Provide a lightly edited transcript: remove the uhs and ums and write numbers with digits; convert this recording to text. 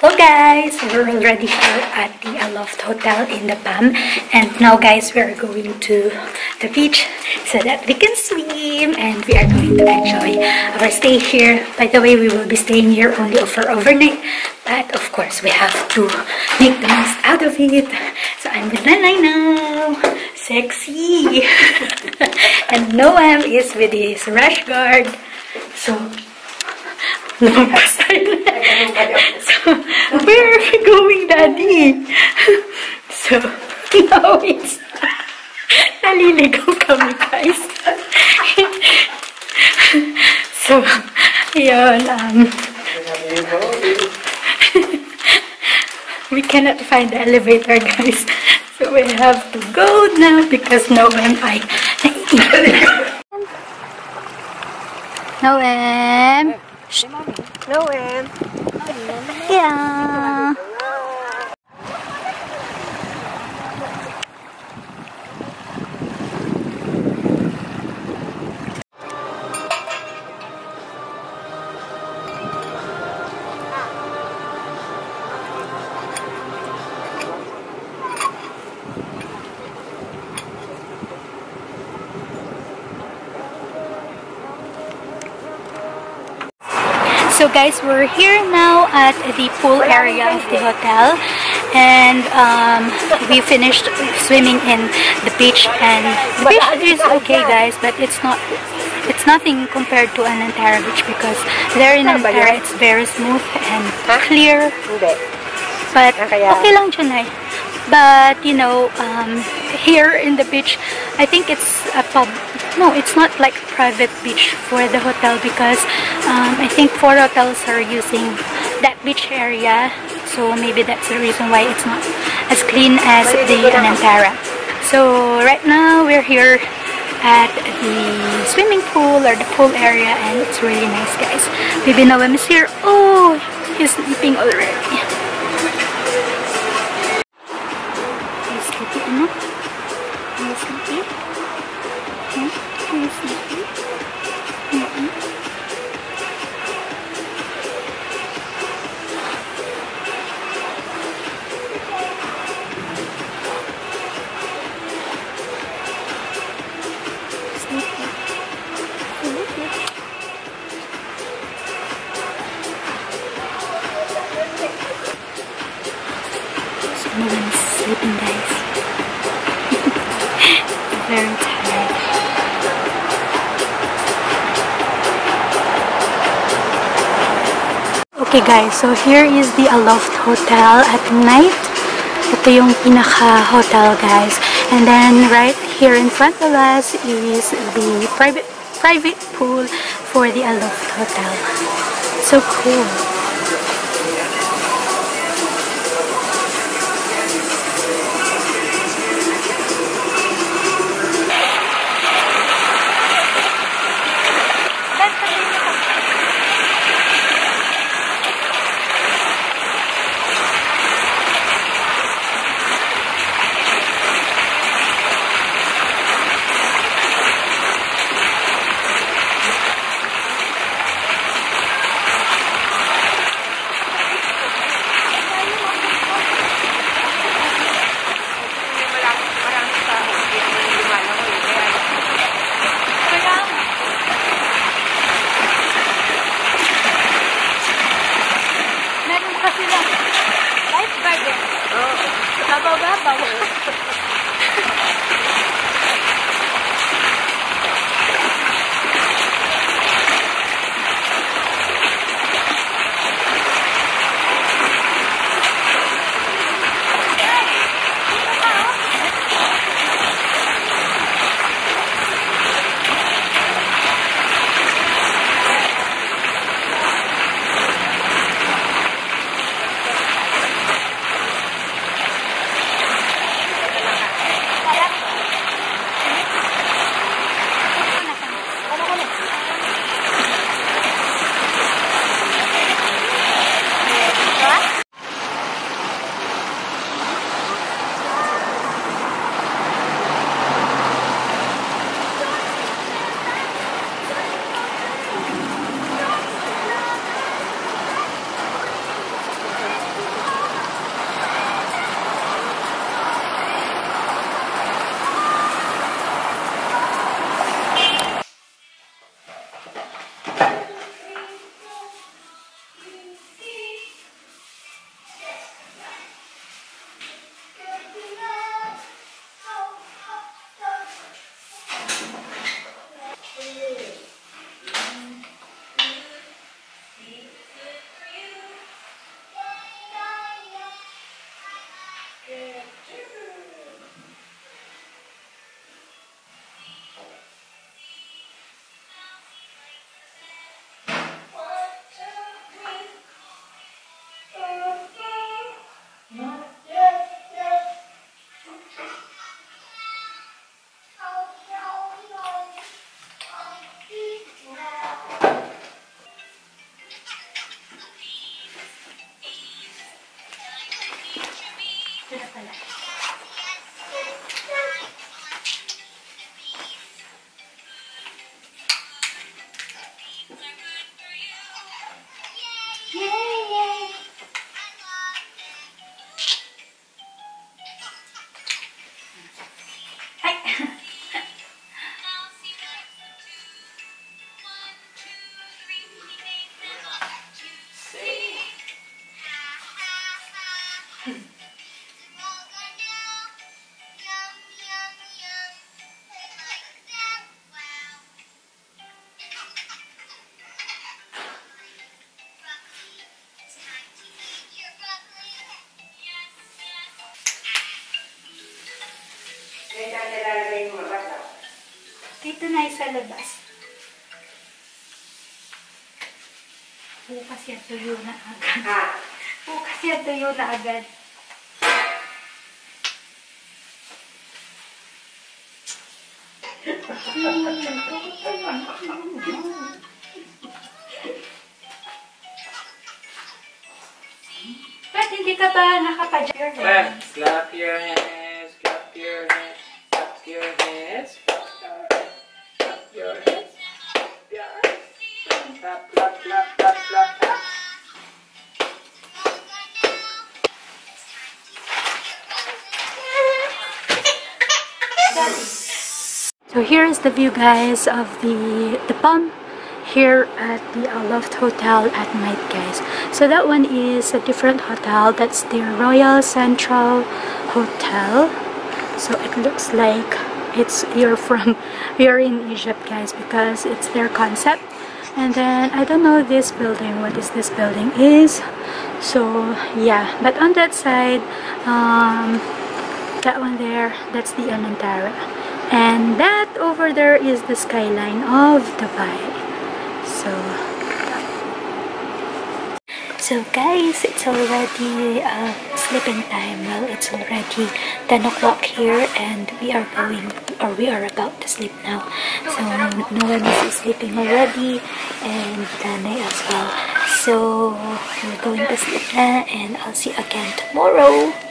Hello guys, we're already here at the Aloft Hotel in the Palm, and now guys we are going to the beach so that we can swim and we are going to enjoy our stay here. By the way, we will be staying here only for overnight, but of course we have to make the most out of it. So I'm with Nanay now, sexy, and Noam is with his rash guard. So so, where are we going, Daddy? So, now it's naliligaw kami, guys. So, yun, we cannot find the elevator, guys. So, we have to go now because Noam ay Noam. Noam. Yeah. So guys, we're here now at the pool area of the hotel, and we finished swimming in the beach, and the beach is okay guys, but it's nothing compared to Anantara beach because there in Anantara it's very smooth and clear, but okay lang dyan. But you know, here in the beach, I think it's a pub. No, it's not like a private beach for the hotel because I think 4 hotels are using that beach area. So maybe that's the reason why it's not as clean as the Anantara. So right now we're here at the swimming pool or the pool area, and it's really nice, guys. Baby Noam is here. Oh, he's sleeping already. He's sleepy, ano? He's sleepy. He's sleepy. Noam's sleeping, guys. Very tired. Okay guys, so here is the Aloft Hotel at night. Ito yung pinaka-hotel, guys. And then right here in front of us is the private pool for the Aloft Hotel. So cool. Dito na sa labas. Bukas yan, tuyo na agad. Bukas yan, tuyo na agad. Ba't hindi ka ba nakapadya? Clap your hands, clap your hands, clap your hands, clap your hands, clap, clap, clap, clap, clap, clap. So here is the view, guys, of the palm here at the Aloft Hotel at night, guys. So that one is a different hotel. That's the Royal Central Hotel. So it looks like you're in Egypt, guys, because it's their concept. And then I don't know this building, what is this building is. So yeah, but on that side, that one there, that's the Anantara. And that over there is the skyline of Dubai. So guys, it's already sleeping time. Well, it's already 10 o'clock here, and we are about to sleep now. So Nolan is sleeping already, and Danay as well. So we're going to sleep na, and I'll see you again tomorrow.